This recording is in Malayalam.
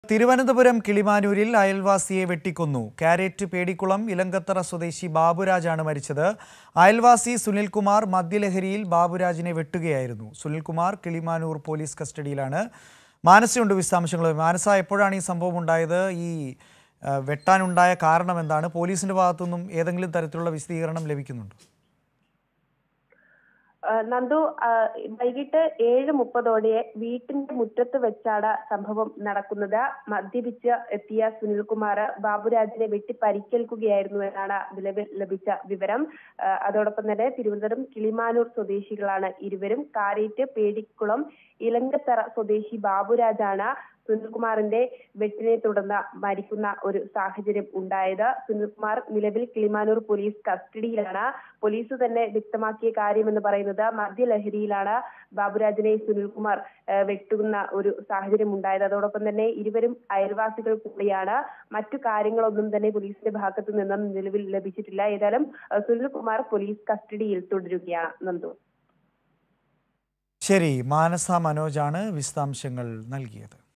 തിരുവനന്തപുരം കിളിമാനൂരിൽ അയൽവാസിയെ വെട്ടിക്കൊന്നു. കാരേറ്റ് പേടിക്കുളം ഇലങ്കത്തറ സ്വദേശി ബാബുരാജാണ് മരിച്ചത്. അയൽവാസി സുനിൽകുമാർ മദ്യലഹരിയിൽ ബാബുരാജിനെ വെട്ടുകയായിരുന്നു. സുനിൽകുമാർ കിളിമാനൂർ പോലീസ് കസ്റ്റഡിയിലാണ്. മാനസയുണ്ട് വിശദാംശങ്ങളുമായി. മാനസ, എപ്പോഴാണ് ഈ സംഭവം ഉണ്ടായത്? ഈ വെട്ടാനുണ്ടായ കാരണം എന്താണ്? പോലീസിന്റെ ഭാഗത്തുനിന്നും ഏതെങ്കിലും തരത്തിലുള്ള വിശദീകരണം ലഭിക്കുന്നുണ്ടോ? നന്ദു, വൈകിട്ട് 7:30 വീട്ടിന്റെ മുറ്റത്ത് വെച്ചാണ് സംഭവം നടക്കുന്നത്. മദ്യപിച്ച് എത്തിയ സുനിൽകുമാർ ബാബുരാജിനെ വെട്ടി പരിക്കേൽക്കുകയായിരുന്നു എന്നാണ് നിലവിൽ ലഭിച്ച വിവരം. അതോടൊപ്പം തന്നെ തിരുവനന്തപുരം കിളിമാനൂർ സ്വദേശികളാണ് ഇരുവരും. കാരേറ്റ് പേടിക്കുളം ഇലങ്കത്തറ സ്വദേശി ബാബുരാജാണ് സുനിൽകുമാറിന്റെ വെട്ടിനെ തുടർന്ന് മരിക്കുന്ന ഒരു സാഹചര്യം ഉണ്ടായത്. സുനിൽകുമാർ നിലവിൽ കിളിമാനൂർ പോലീസ് കസ്റ്റഡിയിലാണ്. പോലീസ് തന്നെ വ്യക്തമാക്കിയ കാര്യമെന്ന് പറയുന്നത് മദ്യലഹരിയിലാണ് ബാബുരാജിനെ സുനിൽകുമാർ വെട്ടുന്ന ഒരു സാഹചര്യം ഉണ്ടായത്. അതോടൊപ്പം തന്നെ ഇരുവരും അയൽവാസികൾ കൂടിയാണ്. മറ്റു കാര്യങ്ങളൊന്നും തന്നെ പോലീസിന്റെ ഭാഗത്തു നിന്നും നിലവിൽ ലഭിച്ചിട്ടില്ല. ഏതായാലും സുനിൽകുമാർ പോലീസ് കസ്റ്റഡിയിൽ തുടരുകയാണ്. നന്ദു. ശരി, മാനസ മനോജാണ് വിശദാംശങ്ങൾ നൽകിയത്.